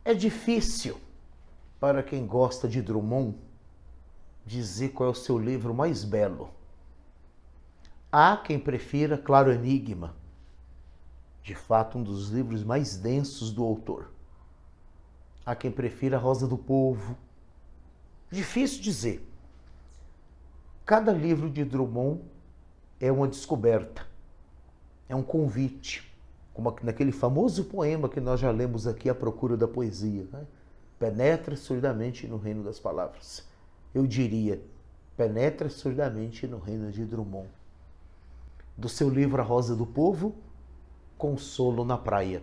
É difícil para quem gosta de Drummond dizer qual é o seu livro mais belo. Há quem prefira Claro Enigma, de fato um dos livros mais densos do autor. Há quem prefira A Rosa do Povo. Difícil dizer. Cada livro de Drummond é uma descoberta, é um convite, como naquele famoso poema que nós já lemos aqui, A Procura da Poesia, né? Penetra surdamente no reino das palavras. Eu diria, penetra surdamente no reino de Drummond. Do seu livro A Rosa do Povo, Consolo na Praia.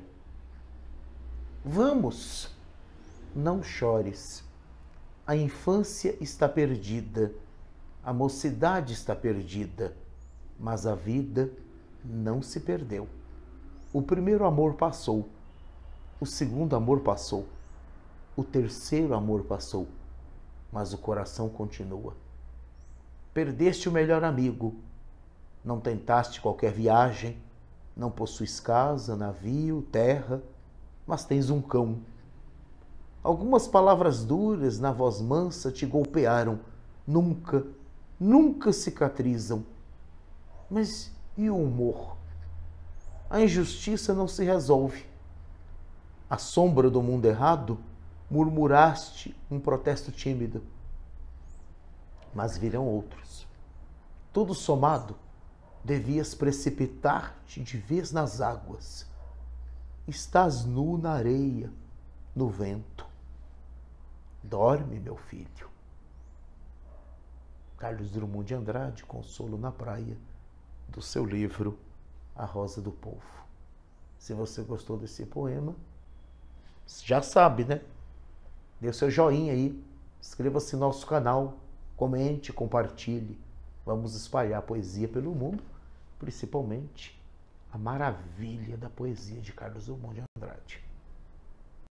Vamos, não chores. A infância está perdida, a mocidade está perdida, mas a vida não se perdeu. O primeiro amor passou, o segundo amor passou, o terceiro amor passou, mas o coração continua. Perdeste o melhor amigo, não tentaste qualquer viagem, não possuis casa, navio, terra, mas tens um cão. Algumas palavras duras na voz mansa te golpearam, nunca cicatrizam. Mas e o humor? A injustiça não se resolve. À sombra do mundo errado, murmuraste um protesto tímido. Mas virão outros. Tudo somado, devias precipitar-te de vez nas águas. Estás nu na areia, no vento. Dorme, meu filho. Carlos Drummond de Andrade, Consolo na Praia, do seu livro A Rosa do Povo. Se você gostou desse poema, já sabe, né? Dê o seu joinha aí, inscreva-se no nosso canal, comente, compartilhe. Vamos espalhar a poesia pelo mundo, principalmente a maravilha da poesia de Carlos Drummond de Andrade.